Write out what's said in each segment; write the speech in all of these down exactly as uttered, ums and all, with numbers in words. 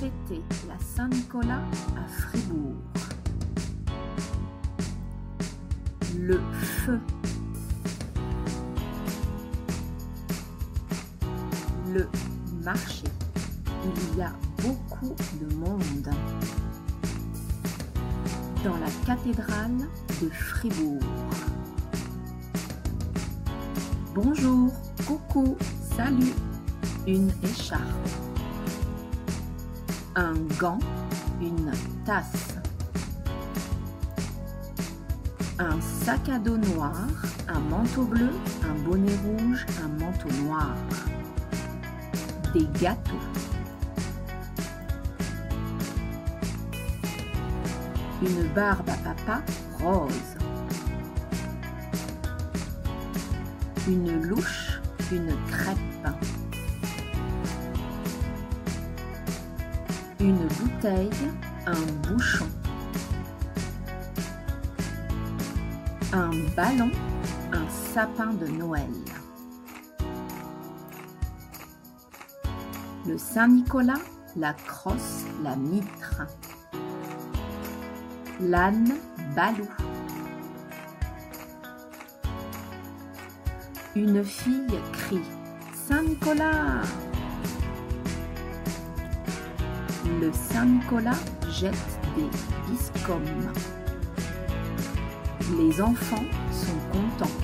fêter la Saint-Nicolas à Fribourg. Le feu. Le marché. Il y a beaucoup de monde. Dans la cathédrale de Fribourg. Bonjour, coucou, salut. Une écharpe. Un gant, une tasse. Un sac à dos noir, un manteau bleu, un bonnet rouge, un manteau noir. Des gâteaux. Une barbe à papa rose. Une louche, une crêpe. Une bouteille, un bouchon. Un ballon, un sapin de Noël. Le Saint-Nicolas, la crosse, la mitre. L'âne Balou. Une fille crie « Saint-Nicolas !» Le Saint-Nicolas jette des biscombes. Les enfants sont contents.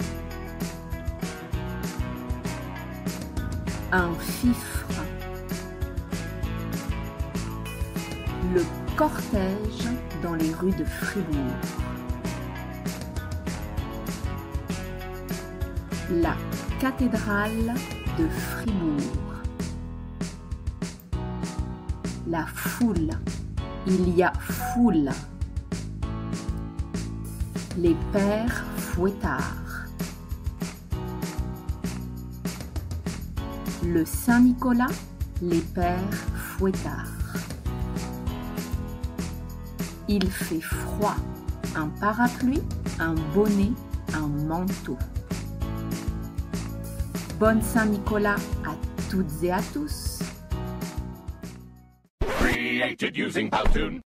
Un fifre. Le cortège dans les rues de Fribourg. La cathédrale de Fribourg. La foule. Il y a foule. Les pères fouettards. Le Saint-Nicolas, les pères fouettards. Il fait froid. Un parapluie, un bonnet, un manteau. Bonne Saint-Nicolas à toutes et à tous. Created using Powtoon.